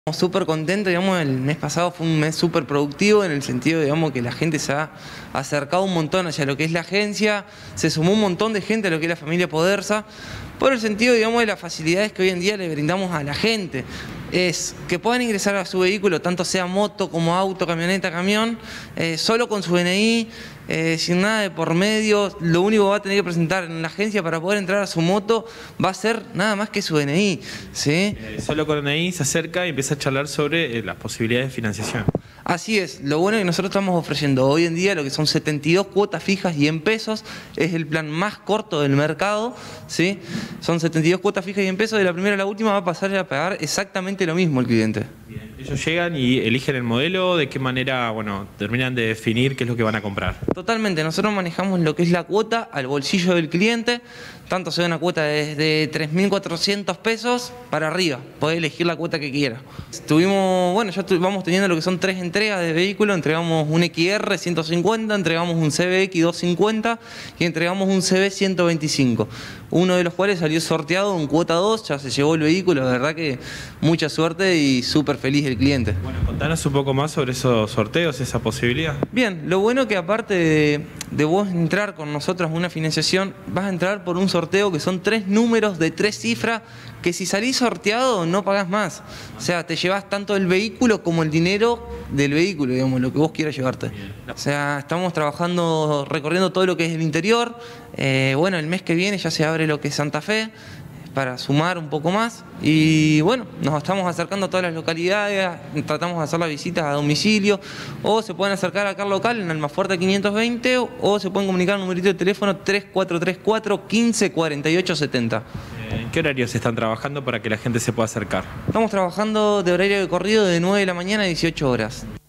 Súper contento, digamos, el mes pasado fue un mes súper productivo en el sentido, digamos, que la gente se ha acercado un montón hacia lo que es la agencia, se sumó un montón de gente a lo que es la familia Podersa, por el sentido, digamos, de las facilidades que hoy en día le brindamos a la gente. Es que puedan ingresar a su vehículo, tanto sea moto como auto, camioneta, camión, solo con su DNI, sin nada de por medio. Lo único que va a tener que presentar en la agencia para poder entrar a su moto va a ser nada más que su DNI, ¿sí? Solo con DNI se acerca y empieza a charlar sobre las posibilidades de financiación. Así es, lo bueno es que nosotros estamos ofreciendo hoy en día lo que son 72 cuotas fijas y en pesos, es el plan más corto del mercado, ¿sí? Son 72 cuotas fijas y en pesos, de la primera a la última va a pasar a pagar exactamente lo mismo el cliente. Bien. Ellos llegan y eligen el modelo, ¿de qué manera, bueno, terminan de definir qué es lo que van a comprar? Totalmente, nosotros manejamos lo que es la cuota al bolsillo del cliente, tanto sea una cuota desde 3.400 pesos para arriba, podés elegir la cuota que quiera. Vamos teniendo lo que son 3 entregas de vehículo, entregamos un XR 150, entregamos un CBX 250 y entregamos un CB 125, uno de los cuales salió sorteado en cuota 2, ya se llevó el vehículo, la verdad que mucha suerte y súper feliz el cliente. Bueno, contanos un poco más sobre esos sorteos, esa posibilidad. Bien, lo bueno que aparte de vos entrar con nosotros a una financiación, vas a entrar por un sorteo que son 3 números de 3 cifras, que si salís sorteado no pagás más. O sea, te llevas tanto el vehículo como el dinero del vehículo, digamos, lo que vos quieras llevarte. O sea, estamos trabajando, recorriendo todo lo que es el interior. Bueno, el mes que viene ya se abre lo que es Santa Fe, para sumar un poco más, y bueno, nos estamos acercando a todas las localidades, tratamos de hacer las visitas a domicilio, o se pueden acercar acá al local en Almafuerte 520, o se pueden comunicar al numerito de teléfono 3434 15 48 70. ¿En qué horarios están trabajando para que la gente se pueda acercar? Estamos trabajando de horario de corrido de 9 de la mañana a 18 horas.